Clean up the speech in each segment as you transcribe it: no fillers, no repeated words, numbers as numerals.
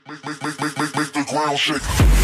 Make the ground shake.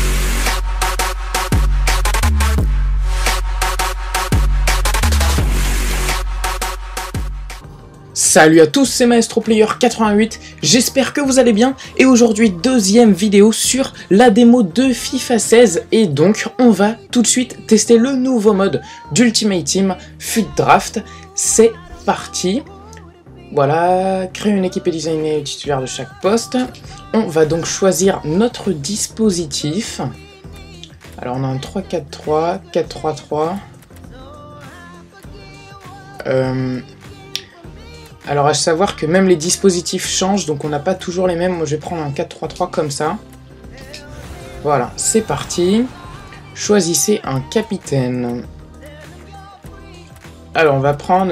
Salut à tous, c'est Maestro Player 88, j'espère que vous allez bien et aujourd'hui deuxième vidéo sur la démo de FIFA 16 et donc on va tout de suite tester le nouveau mode d'Ultimate Team FUT Draft. C'est parti. Voilà, créer une équipe et designer le titulaire de chaque poste. On va donc choisir notre dispositif. Alors on a un 3-4-3, 4-3-3. Alors à savoir que même les dispositifs changent, donc on n'a pas toujours les mêmes. Moi je vais prendre un 4-3-3 comme ça. Voilà, c'est parti. Choisissez un capitaine. Alors on va prendre...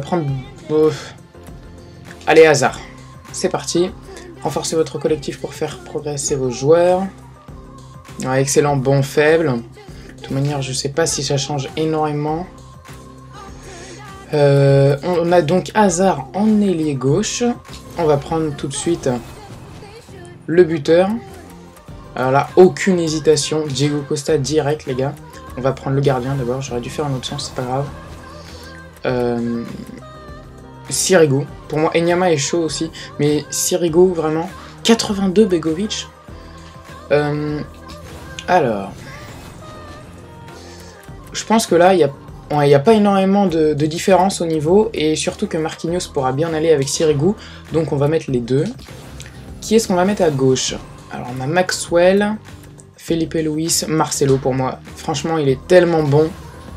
Allez, hasard. C'est parti. Renforcez votre collectif pour faire progresser vos joueurs. Ouais, excellent, bon, faible. De toute manière, je sais pas si ça change énormément. On a donc hasard en ailier gauche. On va prendre tout de suite le buteur. Alors là, aucune hésitation. Diego Costa direct, les gars. On va prendre le gardien d'abord. J'aurais dû faire un autre sens, c'est pas grave. Sirigu. Pour moi, Enyama est chaud aussi. Mais Sirigu, vraiment. 82 Begovic. Alors. Je pense que là, il n'y a pas énormément de différence au niveau, et surtout que Marquinhos pourra bien aller avec Sirigu, donc on va mettre les deux. Qui est-ce qu'on va mettre à gauche? Alors on a Maxwell, Felipe Luis, Marcelo pour moi. Franchement, il est tellement bon.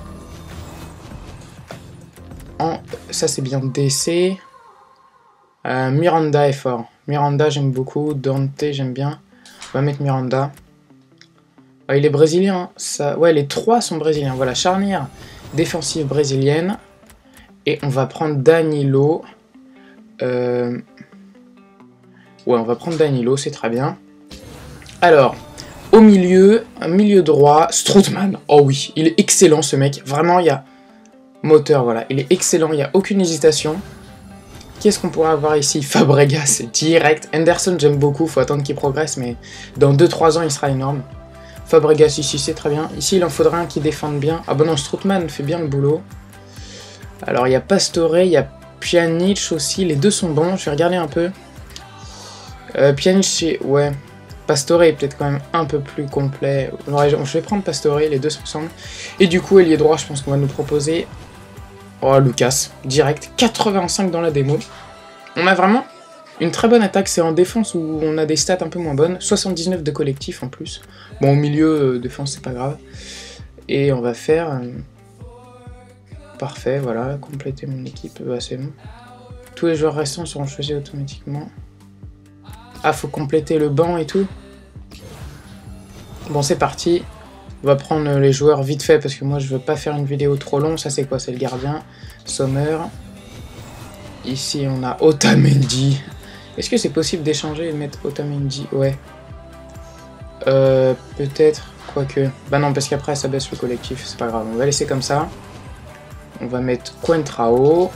Ça c'est bien DC. Miranda est fort. Miranda j'aime beaucoup, Dante j'aime bien. On va mettre Miranda. Il est brésilien, ça... Ouais, les trois sont brésiliens. Voilà, charnière défensive brésilienne. Et on va prendre Danilo. Ouais, on va prendre Danilo, c'est très bien. Alors, au milieu, milieu droit, Strootman. Oh oui, il est excellent ce mec. Vraiment, il y a... Moteur, voilà. Il est excellent, il n'y a aucune hésitation. Qu'est-ce qu'on pourrait avoir ici? Fabregas, direct. Henderson, j'aime beaucoup, faut attendre qu'il progresse, mais dans 2-3 ans, il sera énorme. Fabregas ici, c'est très bien. Ici, il en faudrait un qui défende bien. Ah bon non, Strootman fait bien le boulot. Alors, il y a Pastore, il y a Pjanic aussi. Les deux sont bons, je vais regarder un peu. Pjanic, c'est... Ouais. Pastore est peut-être quand même un peu plus complet. Je vais prendre Pastore, les deux se ressemblent. Et du coup, ailier droit, je pense qu'on va nous proposer... Oh, Lucas, direct. 85 dans la démo. On a vraiment... une très bonne attaque, c'est en défense où on a des stats un peu moins bonnes. 79 de collectif en plus. Bon, au milieu, défense, c'est pas grave. Et on va faire... Parfait, voilà, compléter mon équipe, bah, c'est bon. Tous les joueurs restants seront choisis automatiquement. Ah, faut compléter le banc et tout. Bon, c'est parti. On va prendre les joueurs vite fait, parce que moi, je veux pas faire une vidéo trop longue. Ça, c'est quoi? C'est le gardien. Sommer. Ici, on a Otamendi. Est-ce que c'est possible d'échanger et de mettre Otamendi? Ouais. Peut-être, quoique... Bah non, parce qu'après, ça baisse le collectif, c'est pas grave. On va laisser comme ça. On va mettre Coentrao.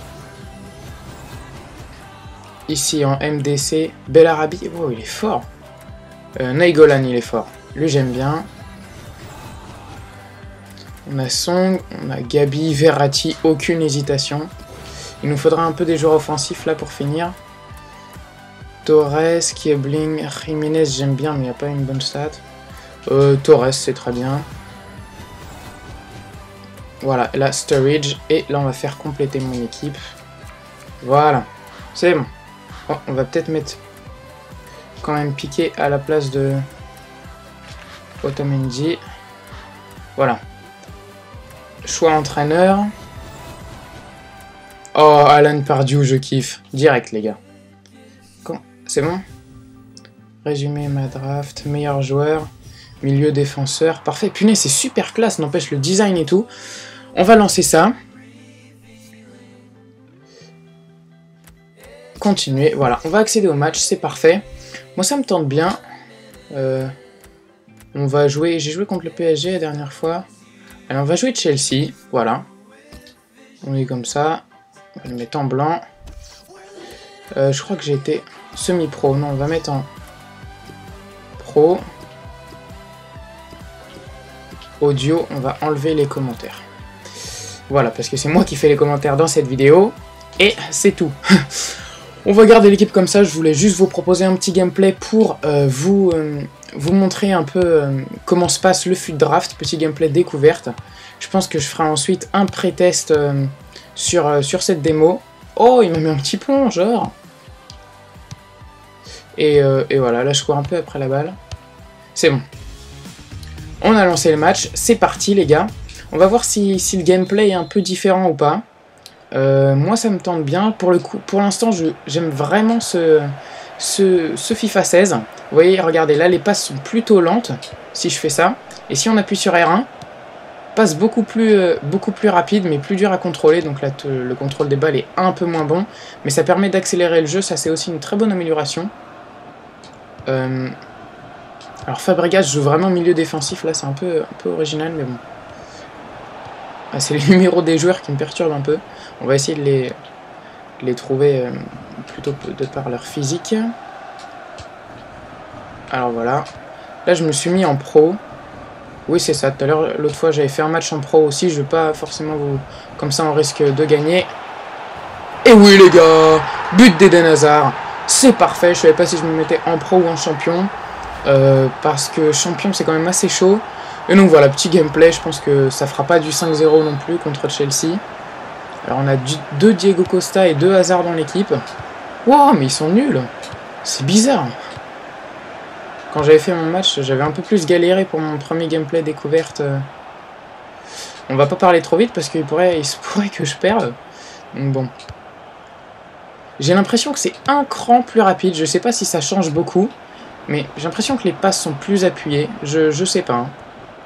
Ici, en MDC, Bellarabi. Oh, il est fort. Nainggolan, il est fort. Lui, j'aime bien. On a Song, on a Gabi, Verratti, aucune hésitation. Il nous faudra un peu des joueurs offensifs, là, pour finir. Torres, Kiebling, Jiménez, j'aime bien, mais il n'y a pas une bonne stat. Torres, c'est très bien. Voilà, là, Sturridge. Et là, on va faire compléter mon équipe. Voilà, c'est bon. Oh, on va peut-être mettre quand même Piqué à la place de Otamendi. Voilà. Choix entraîneur. Oh, Alan Pardew, je kiffe. Direct, les gars. C'est bon? Résumé ma draft, meilleur joueur, milieu défenseur, parfait. Punaise, c'est super classe, n'empêche le design et tout. On va lancer ça. Continuer, voilà, on va accéder au match, c'est parfait. Moi, ça me tente bien. On va jouer, j'ai joué contre le PSG la dernière fois. Alors, on va jouer Chelsea, voilà. On est comme ça. On va le mettre en blanc. Je crois que j'ai été semi-pro. Non, on va mettre en trop. Audio, on va enlever les commentaires. Voilà, parce que c'est moi qui fais les commentaires dans cette vidéo. Et c'est tout. On va garder l'équipe comme ça. Je voulais juste vous proposer un petit gameplay pour vous montrer un peu comment se passe le FUT Draft. Petit gameplay découverte. Je pense que je ferai ensuite un pré-test sur cette démo. Oh, il m'a mis un petit plongeur. Et voilà, là je cours un peu après la balle. C'est bon. On a lancé le match, c'est parti les gars. On va voir si le gameplay est un peu différent ou pas. Moi ça me tente bien. Pour l'instant j'aime vraiment ce FIFA 16. Vous voyez, regardez, là les passes sont plutôt lentes si je fais ça. Et si on appuie sur R1, passe beaucoup plus rapide mais plus dur à contrôler. Donc là le contrôle des balles est un peu moins bon. Mais ça permet d'accélérer le jeu, ça c'est aussi une très bonne amélioration. Alors Fabregas joue vraiment milieu défensif, là c'est un peu original mais bon. Ah, c'est les numéros des joueurs qui me perturbent un peu. On va essayer de les trouver plutôt de par leur physique. Alors voilà. Là je me suis mis en pro. Oui c'est ça, tout à l'heure, l'autre fois j'avais fait un match en pro aussi, je veux pas forcément vous... Comme ça on risque de gagner. Et oui les gars, but d'Eden Hazard. C'est parfait, je savais pas si je me mettais en pro ou en champion. Parce que champion c'est quand même assez chaud. Et donc voilà, petit gameplay, je pense que ça fera pas du 5-0 non plus contre Chelsea. Alors on a 2 Diego Costa et 2 Hazard dans l'équipe. Wow, mais ils sont nuls. C'est bizarre. Quand j'avais fait mon match, j'avais un peu plus galéré pour mon premier gameplay découverte. On va pas parler trop vite parce qu'il se pourrait que je perde. Donc bon. J'ai l'impression que c'est un cran plus rapide, je sais pas si ça change beaucoup. Mais j'ai l'impression que les passes sont plus appuyées. Je sais pas. Hein.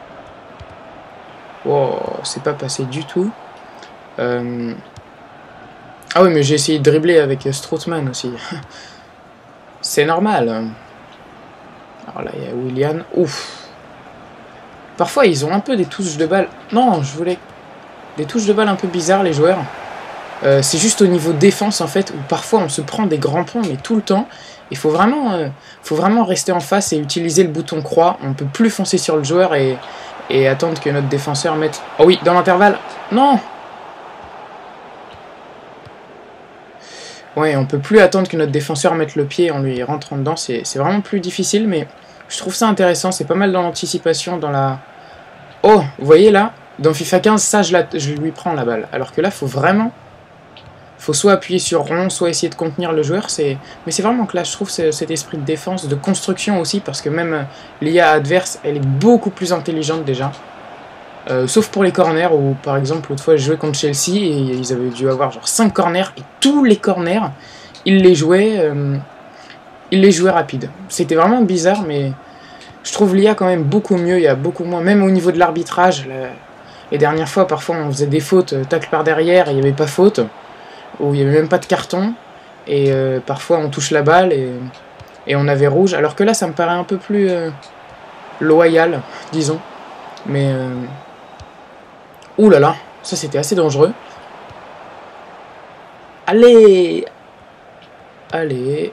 Wow, c'est pas passé du tout. Ah oui, mais j'ai essayé de dribbler avec Strootman aussi. C'est normal. Alors là, il y a Willian. Ouf. Parfois, ils ont un peu des touches de balle. Non, je voulais... Des touches de balle un peu bizarres, les joueurs. C'est juste au niveau défense, en fait, où parfois on se prend des grands ponts, mais tout le temps. Il faut vraiment rester en face et utiliser le bouton croix. On ne peut plus foncer sur le joueur et attendre que notre défenseur mette... Oh oui, dans l'intervalle. Non. Ouais, on peut plus attendre que notre défenseur mette le pied en lui rentrant dedans. C'est vraiment plus difficile, mais je trouve ça intéressant. C'est pas mal dans l'anticipation, dans la... Oh, vous voyez là, dans FIFA 15, ça je lui prends la balle. Alors que là, faut vraiment... Faut soit appuyer sur rond, soit essayer de contenir le joueur. Mais c'est vraiment que là, je trouve cet esprit de défense, de construction aussi, parce que même l'IA adverse, elle est beaucoup plus intelligente déjà. Sauf pour les corners, où par exemple, l'autre fois, je jouais contre Chelsea, et ils avaient dû avoir genre 5 corners, et tous les corners, ils les jouaient rapides. C'était vraiment bizarre, mais je trouve l'IA quand même beaucoup mieux, il y a beaucoup moins, même au niveau de l'arbitrage. Les dernières fois, parfois, on faisait des fautes, tacle par derrière, et il n'y avait pas faute. Où il n'y avait même pas de carton, et parfois on touche la balle, et on avait rouge, alors que là ça me paraît un peu plus loyal, disons, mais... Ouh là là, ça c'était assez dangereux. Allez. Allez.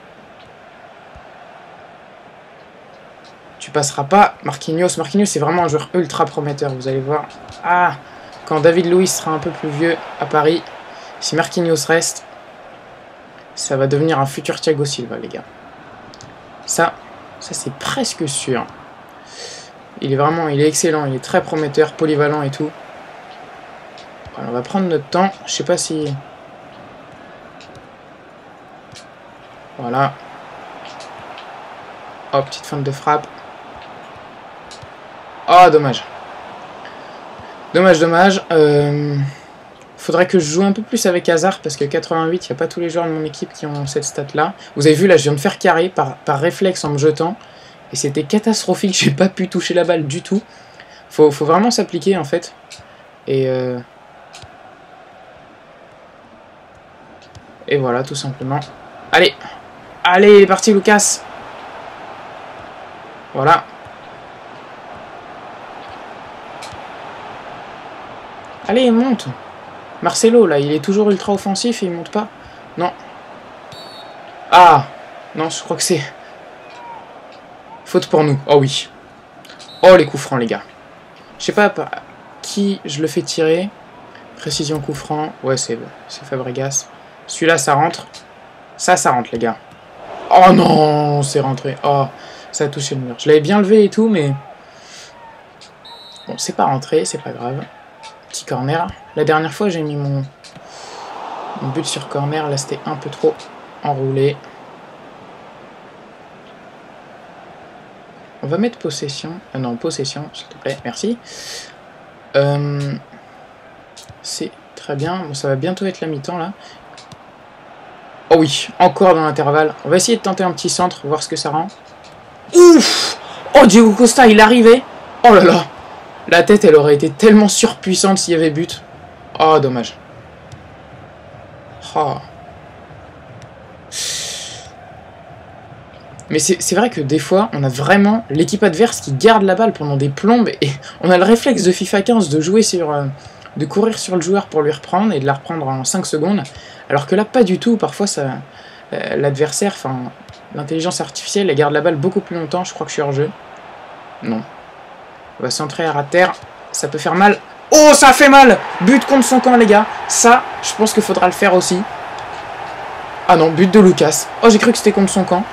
Tu passeras pas, Marquinhos. Marquinhos c'est vraiment un joueur ultra prometteur, vous allez voir. Ah, quand David Luiz sera un peu plus vieux à Paris... Si Marquinhos reste, ça va devenir un futur Thiago Silva, les gars. Ça c'est presque sûr. Il est excellent, il est très prometteur, polyvalent et tout. Alors, on va prendre notre temps. Je sais pas si... Voilà. Oh, petite feinte de frappe. Oh, dommage. Dommage. Faudrait que je joue un peu plus avec Hazard, parce que 88, il n'y a pas tous les joueurs de mon équipe qui ont cette stat-là. Vous avez vu, là, je viens de faire carré par réflexe en me jetant. Et c'était catastrophique, j'ai pas pu toucher la balle du tout. Faut vraiment s'appliquer, en fait. Et voilà, tout simplement. Allez, il est parti, Lucas. Voilà. Allez, monte. Marcelo, là, il est toujours ultra offensif et il monte pas. Non. Ah. Non, je crois que c'est... Faute pour nous. Oh oui. Oh, les coups francs, les gars. Je sais pas par qui je le fais tirer. Précision coup franc. Ouais, c'est Fabregas. Celui-là, ça rentre. Ça rentre, les gars. Oh non, c'est rentré. Oh, ça a touché le mur. Je l'avais bien levé et tout, mais... Bon, c'est pas rentré, c'est pas grave. Petit corner. La dernière fois, j'ai mis mon but sur corner. Là, c'était un peu trop enroulé. On va mettre possession. Non, possession, s'il te plaît. Merci. C'est très bien. Bon, ça va bientôt être la mi-temps, là. Oh oui, encore dans l'intervalle. On va essayer de tenter un petit centre, voir ce que ça rend. Ouf! Oh, Diego Costa, il arrivait. Oh là là. La tête, elle aurait été tellement surpuissante s'il y avait but. Oh, dommage. Oh. Mais c'est vrai que des fois, on a vraiment l'équipe adverse qui garde la balle pendant des plombes. Et on a le réflexe de FIFA 15 de jouer sur... de courir sur le joueur pour lui reprendre et de la reprendre en 5 secondes. Alors que là, pas du tout. Parfois, l'adversaire, enfin, l'intelligence artificielle, elle garde la balle beaucoup plus longtemps. Je crois que je suis hors jeu. Non. On va centrer à terre. Ça peut faire mal. Oh, ça fait mal! But contre son camp, les gars. Ça, je pense qu'il faudra le faire aussi. Ah non, but de Lucas. Oh, j'ai cru que c'était contre son camp.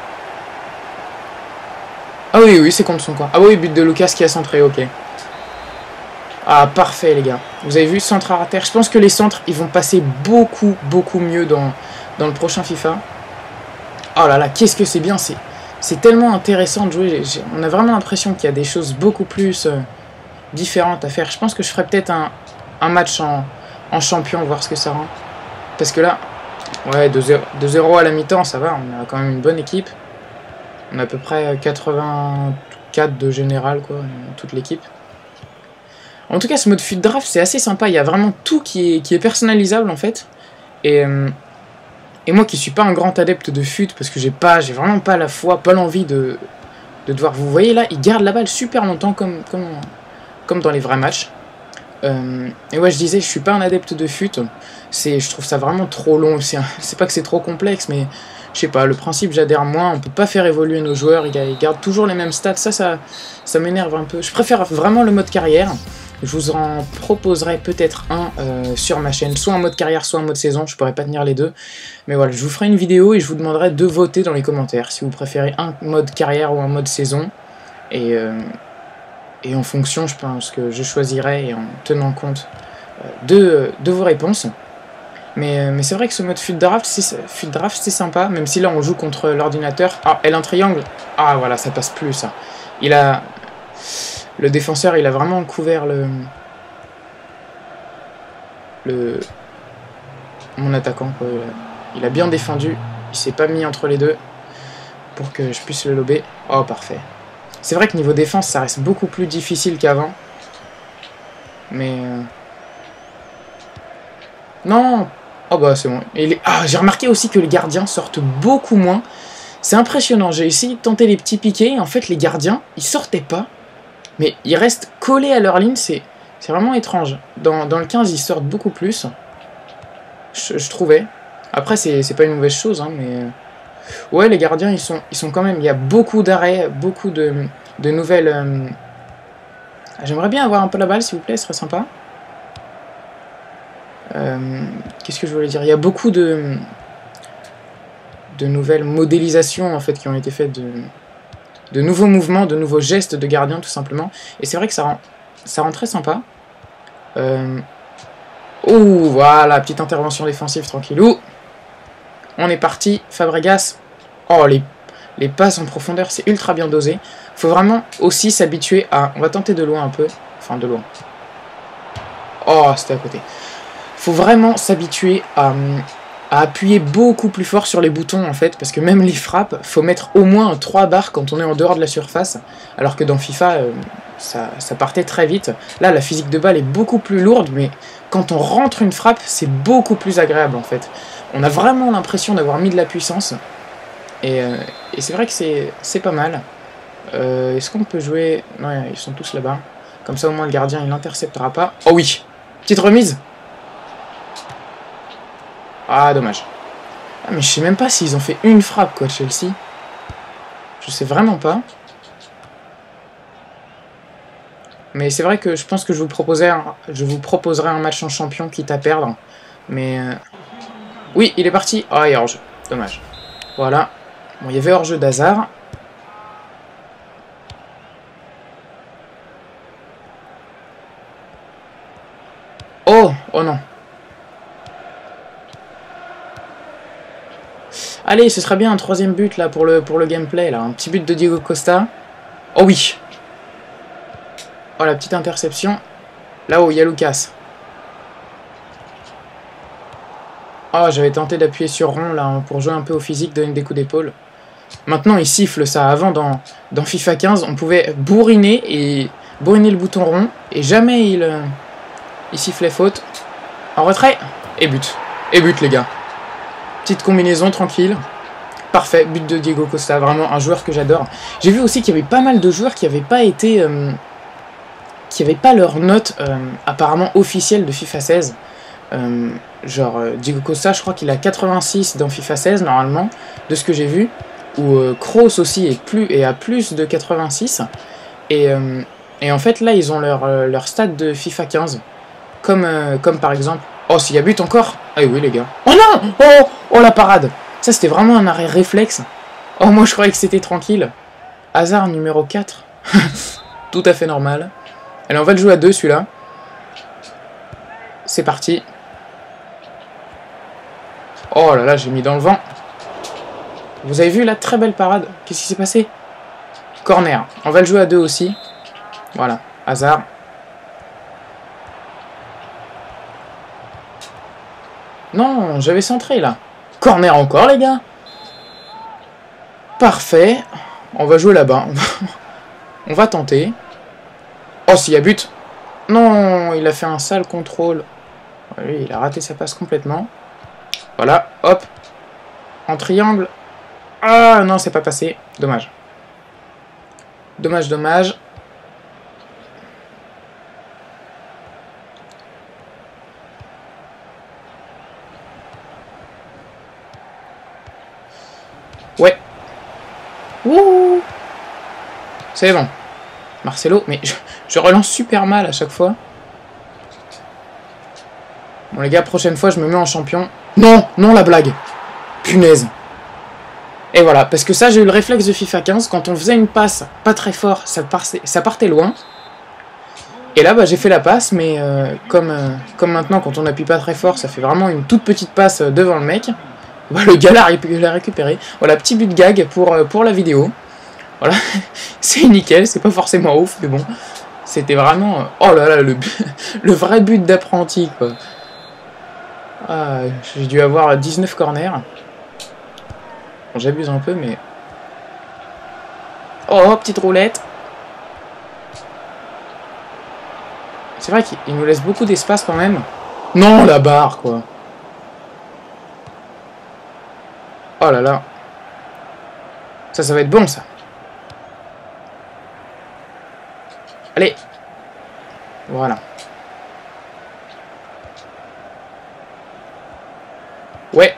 Ah oui, oui, c'est contre son camp. Ah oui, but de Lucas qui a centré, ok. Ah, parfait, les gars. Vous avez vu, centre à terre. Je pense que les centres, ils vont passer beaucoup, beaucoup mieux dans le prochain FIFA. Oh là là, qu'est-ce que c'est bien. C'est tellement intéressant de jouer. On a vraiment l'impression qu'il y a des choses beaucoup plus différentes à faire. Je pense que je ferai peut-être un match en champion, voir ce que ça rend. Parce que là, ouais, 2-0 à la mi-temps, ça va. On a quand même une bonne équipe. On a à peu près 84 de général, quoi, toute l'équipe. En tout cas, ce mode FUT Draft, c'est assez sympa. Il y a vraiment tout qui est personnalisable, en fait. Et moi qui suis pas un grand adepte de FUT, parce que j'ai vraiment pas la foi, pas l'envie de devoir... Vous voyez, là, il garde la balle super longtemps, comme dans les vrais matchs. Et ouais, je disais, je suis pas un adepte de FUT. Je trouve ça vraiment trop long. C'est pas que c'est trop complexe, mais... Je sais pas, le principe, j'adhère moins. On peut pas faire évoluer nos joueurs. Ils gardent toujours les mêmes stats. Ça m'énerve un peu. Je préfère vraiment le mode carrière. Je vous en proposerai peut-être un sur ma chaîne. Soit en mode carrière, soit en mode saison. Je pourrais pas tenir les deux. Mais voilà, je vous ferai une vidéo et je vous demanderai de voter dans les commentaires. Si vous préférez un mode carrière ou un mode saison. Et en fonction, je pense que je choisirai et en tenant compte de vos réponses. Mais c'est vrai que ce mode FUT Draft, c'est sympa, même si là on joue contre l'ordinateur. Ah, L1 triangle. Ah voilà, ça passe plus ça. Le défenseur, il a vraiment couvert mon attaquant, quoi. Il a bien défendu, il s'est pas mis entre les deux pour que je puisse le lober. Oh, parfait. C'est vrai que niveau défense, ça reste beaucoup plus difficile qu'avant. Mais... Non! Oh bah c'est bon. Ah, j'ai remarqué aussi que les gardiens sortent beaucoup moins. C'est impressionnant. J'ai essayé de tenter les petits piquets. En fait, les gardiens, ils sortaient pas. Mais ils restent collés à leur ligne. C'est vraiment étrange. Dans le 15, ils sortent beaucoup plus. Je trouvais. Après, c'est pas une mauvaise chose. Hein, mais... Ouais, les gardiens, ils sont quand même... Il y a beaucoup d'arrêts, beaucoup de nouvelles... J'aimerais bien avoir un peu la balle, s'il vous plaît. Ce serait sympa. Qu'est-ce que je voulais dire? Il y a beaucoup de nouvelles modélisations en fait qui ont été faites, de nouveaux mouvements, de nouveaux gestes de gardien tout simplement. Et c'est vrai que ça rend très sympa. Oh voilà, petite intervention défensive tranquillou. On est parti, Fabregas. Oh les passes en profondeur, c'est ultra bien dosé. Faut vraiment aussi s'habituer à... On va tenter de loin un peu. Enfin de loin. Oh, c'était à côté. Faut vraiment s'habituer à appuyer beaucoup plus fort sur les boutons en fait, parce que même les frappes, faut mettre au moins 3 barres quand on est en dehors de la surface, alors que dans FIFA, ça partait très vite. Là, la physique de balle est beaucoup plus lourde, mais quand on rentre une frappe, c'est beaucoup plus agréable en fait. On a vraiment l'impression d'avoir mis de la puissance, et c'est vrai que c'est pas mal. Est-ce qu'on peut jouer... Non, ils sont tous là-bas. Comme ça, au moins, le gardien, il n'interceptera pas. Oh oui! Petite remise! Ah, dommage. Ah, mais je sais même pas s'ils ont fait une frappe, quoi, Chelsea. Je sais vraiment pas. Mais c'est vrai que je pense que je vous proposerai un match en champion quitte à perdre. Mais... Oui, il est parti. Ah, il y a hors-jeu. Dommage. Voilà. Bon, il y avait hors-jeu d'Hazard. Oh! Oh non. Allez, ce serait bien un troisième but là pour le gameplay. Là. Un petit but de Diego Costa. Oh oui! Oh, la petite interception. Là-haut, il y a Lucas. Oh, j'avais tenté d'appuyer sur rond là pour jouer un peu au physique, donner des coups d'épaule. Maintenant, il siffle ça. Avant, dans FIFA 15, on pouvait bourriner le bouton rond et jamais il sifflait faute. En retrait et but. Et but, les gars. Petite combinaison tranquille. Parfait, but de Diego Costa. Vraiment un joueur que j'adore. J'ai vu aussi qu'il y avait pas mal de joueurs qui n'avaient pas été... qui n'avaient pas leur note apparemment officielle de FIFA 16. Genre Diego Costa, je crois qu'il a 86 dans FIFA 16 normalement, de ce que j'ai vu. Ou Kroos aussi est à plus de 86. Et en fait là ils ont leur stat de FIFA 15. Comme par exemple... Oh, s'il y a but encore. Ah oui les gars. Oh non. Oh la parade. Ça c'était vraiment un arrêt réflexe. Oh moi je croyais que c'était tranquille. Hazard numéro 4. Tout à fait normal. Allez, on va le jouer à 2 celui-là. C'est parti. Oh là là, j'ai mis dans le vent. Vous avez vu la très belle parade? Qu'est-ce qui s'est passé? Corner. On va le jouer à 2 aussi. Voilà, Hazard. Non, j'avais centré là. Corner encore les gars. Parfait. On va jouer là-bas. On va tenter. Oh, s'il y a but. Non, il a fait un sale contrôle. Lui, il a raté sa passe complètement. Voilà, hop. En triangle. Ah, non, c'est pas passé. Dommage. Dommage, dommage. Ouais. Wouh. C'est bon. Marcelo, mais je relance super mal à chaque fois. Bon les gars, prochaine fois je me mets en champion. Non, non la blague. Punaise. Et voilà, parce que ça j'ai eu le réflexe de FIFA 15, quand on faisait une passe pas très fort, ça partait loin. Et là bah, j'ai fait la passe, mais comme maintenant quand on appuie pas très fort, ça fait vraiment une toute petite passe devant le mec. Bah, le gars l'a récupéré. Voilà, petit but de gag pour la vidéo. Voilà, c'est nickel, c'est pas forcément ouf, mais bon, c'était vraiment... Oh là là, le vrai but d'apprenti, quoi. Ah, j'ai dû avoir 19 corners. Bon, j'abuse un peu, mais... Oh, petite roulette. C'est vrai qu'il nous laisse beaucoup d'espace quand même. Non, la barre, quoi. Oh là là. Ça va être bon, ça. Allez. Voilà. Ouais.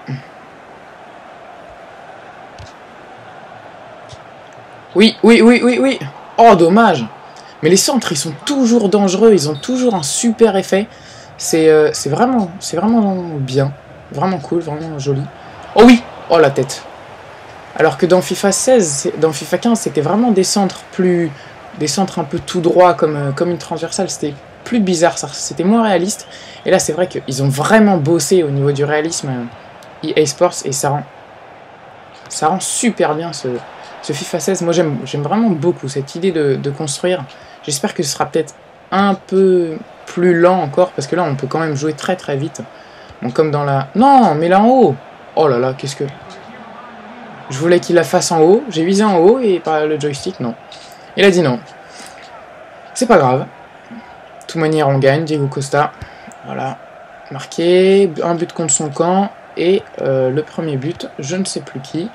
Oui. Oh, dommage. Mais les centres, ils sont toujours dangereux. Ils ont toujours un super effet. C'est vraiment bien. Vraiment cool, vraiment joli. Oh oui. Oh, la tête. Alors que dans FIFA 16, dans FIFA 15, c'était vraiment des centres un peu tout droits, comme une transversale. C'était plus bizarre, c'était moins réaliste. Et là, c'est vrai qu'ils ont vraiment bossé au niveau du réalisme EA Sports, et ça rend super bien ce FIFA 16. Moi, j'aime vraiment beaucoup cette idée de construire. J'espère que ce sera peut-être un peu plus lent encore, parce que là, on peut quand même jouer très très vite. Bon, comme dans la... Non, mais là en haut. Oh là là, qu'est-ce que... Je voulais qu'il la fasse en haut. J'ai visé en haut, et pas le joystick, non. Il a dit non. C'est pas grave. De toute manière, on gagne. Diego Costa. Voilà. Marqué. Un but contre son camp. Et le premier but, je ne sais plus qui.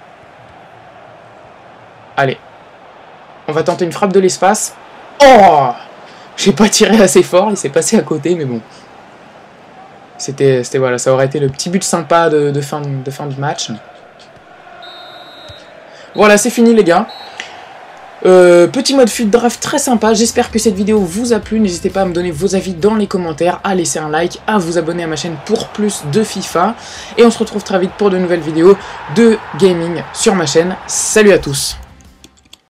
Allez. On va tenter une frappe de l'espace. Oh! J'ai pas tiré assez fort. Il s'est passé à côté, mais bon. C'était voilà, ça aurait été le petit but sympa de fin de match. Voilà, c'est fini, les gars. Petit mode fut draft très sympa, j'espère que cette vidéo vous a plu, n'hésitez pas à me donner vos avis dans les commentaires, à laisser un like, à vous abonner à ma chaîne pour plus de FIFA, et on se retrouve très vite pour de nouvelles vidéos de gaming sur ma chaîne. Salut à tous!